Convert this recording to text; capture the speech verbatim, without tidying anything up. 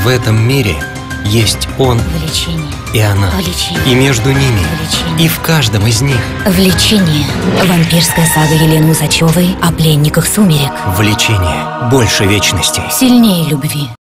В этом мире есть он Влечение. и она. Влечение. И между ними, Влечение. и в каждом из них Влечение. Вампирская сага Елены Усачевой о пленниках сумерек. влечение больше вечности. Сильнее любви.